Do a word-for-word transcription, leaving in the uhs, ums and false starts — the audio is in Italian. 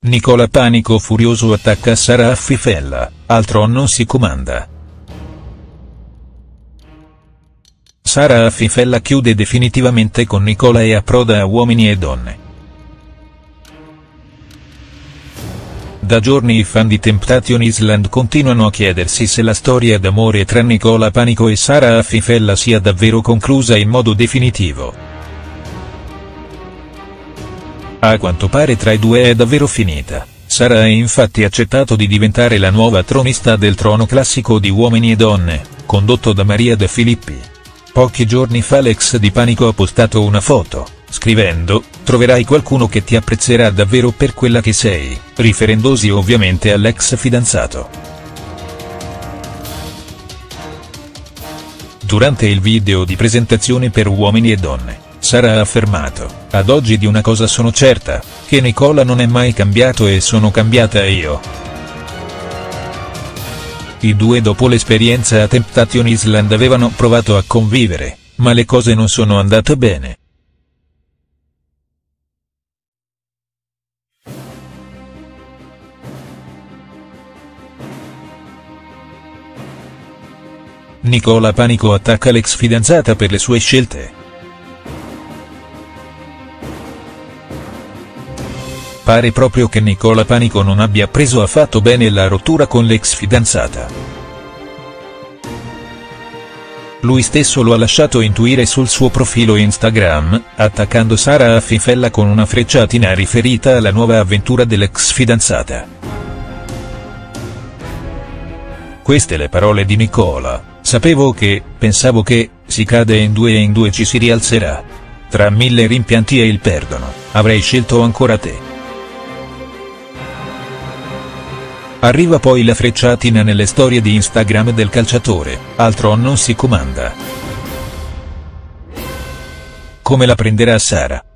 Nicola Panico furioso attacca Sara Affifella, al trono non si comanda. Sara Affifella chiude definitivamente con Nicola e approda a Uomini e Donne. Da giorni i fan di Temptation Island continuano a chiedersi se la storia d'amore tra Nicola Panico e Sara Affifella sia davvero conclusa in modo definitivo. A quanto pare tra i due è davvero finita. Sara ha infatti accettato di diventare la nuova tronista del trono classico di Uomini e Donne, condotto da Maria De Filippi. Pochi giorni fa l'ex di Panico ha postato una foto, scrivendo: "Troverai qualcuno che ti apprezzerà davvero per quella che sei", riferendosi ovviamente all'ex fidanzato. Durante il video di presentazione per Uomini e Donne, Sara ha affermato: "Ad oggi di una cosa sono certa, che Nicola non è mai cambiato e sono cambiata io". I due dopo l'esperienza a Temptation Island avevano provato a convivere, ma le cose non sono andate bene. Nicola Panico attacca l'ex fidanzata per le sue scelte. Pare proprio che Nicola Panico non abbia preso affatto bene la rottura con l'ex fidanzata. Lui stesso lo ha lasciato intuire sul suo profilo Instagram, attaccando Sara Affifella con una frecciatina riferita alla nuova avventura dell'ex fidanzata. Queste le parole di Nicola: "Sapevo che, pensavo che, si cade in due e in due ci si rialzerà. Tra mille rimpianti e il perdono, avrei scelto ancora te". Arriva poi la frecciatina nelle storie di Instagram del calciatore: "Al trono non si comanda". Come la prenderà Sara?